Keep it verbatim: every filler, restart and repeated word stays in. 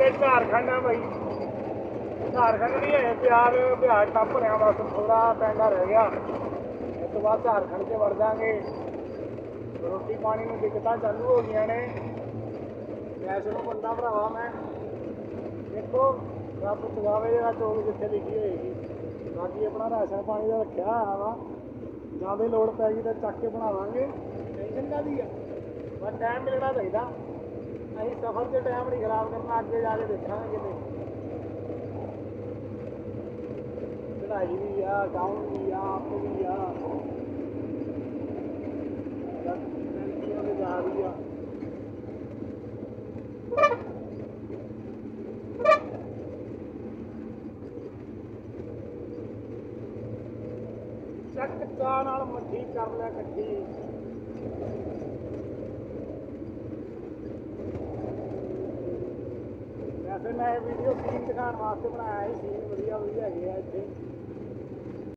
ਜਾਂਦੇ ਝਾਰਖੰਡ ਆ ਬਾਈ। ਝਾਰਖੰਡ ਨਹੀਂ ਹੈ ਬਿਹਾਰ, ਬਿਹਾਰ ਟੱਪ ਰਿਹਾ ਬਸ, ਥੋੜਾ ਪੈਂਡਾ ਰਹਿ ਗਿਆ। ਇਸ ਤੋਂ ਬਾਅਦ ਝਾਰਖੰਡ 'ਚ ਵੜ ਜਾਵਾਂਗੇ। ਰੋਟੀ ਪਾਣੀ ਨੂੰ ਦਿੱਕਤਾਂ ਚਾਲੂ ਹੋ ਗਈਆਂ ਨੇ। ਵੈਸ਼ਨੋ ਬੰਦਾ ਭਰਾਵਾ ਮੈਂ, ਦੇਖੋ ਰੱਬ ਚਗਾਵੇ ਜਿਹੜਾ ਚੋਗ ਜਿੱਥੇ ਲਿਖੀ ਹੋਏਗੀ। ਬਾਕੀ ਆਪਣਾ ਰਾਸ਼ਨ ਪਾਣੀ ਦਾ ਰੱਖਿਆ ਹੋਇਆ ਵਾ, ਜ਼ਿਆਦਾ ਲੋੜ ਪੈ ਗਈ ਤਾਂ ਚੱਕ ਕੇ ਬਣਾਵਾਂਗੇ। ਟੈਨਸ਼ਨ ਕਾਹਦੀ ਆ, ਬਸ ਟਾਈਮ ਮਿਲਣਾ ਚਾਹੀਦਾ। ਅਸੀਂ ਸਫ਼ਰ 'ਚ ਟਾਈਮ ਨਹੀਂ ਖਰਾਬ ਕਰਨਾ, ਅੱਗੇ ਜਾ ਕੇ ਦੇਖਾਂਗੇ ਕਿਤੇ। ਚੜ੍ਹਾਈ ਵੀ ਆ, ਡਾਊਨ ਵੀ ਆ, ਅਪ ਵੀ ਆ, ਜਾ ਵੀ ਆ। ਚੱਕ ਚਾਹ ਨਾਲ ਮੱਠੀ ਕਰ ਲਿਆ ਇਕੱਠੀ। ਵੈਸੇ ਮੈਂ ਇਹ ਵੀਡੀਓ ਸੀਨ ਦਿਖਾਉਣ ਵਾਸਤੇ ਬਣਾਇਆ ਸੀ। ਸੀਨ ਵਧੀਆ ਵਧੀਆ ਹੈਗੇ ਆ ਇੱਥੇ।